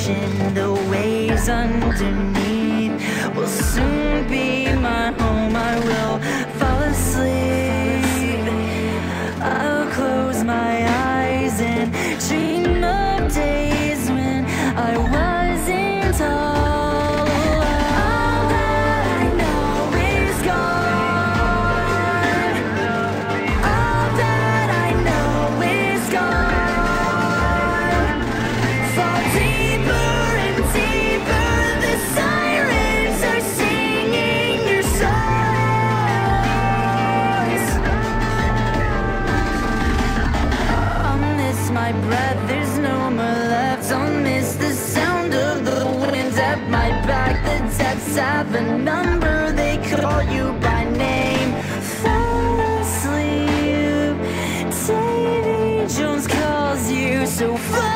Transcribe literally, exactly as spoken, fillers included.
ocean, the waves underneath will soon be my home. I will fall asleep, I'll close my eyes and dream of days when I wasn't all alone. All that I know is gone. All that I know is gone. Fall deeper and deeper, the sirens are singing your songs. I'll miss my breath, there's no more left. I'll miss the sound of the wind at my back. The depths have a number, they call you by name. Fall asleep, Davy Jones calls you, so fly.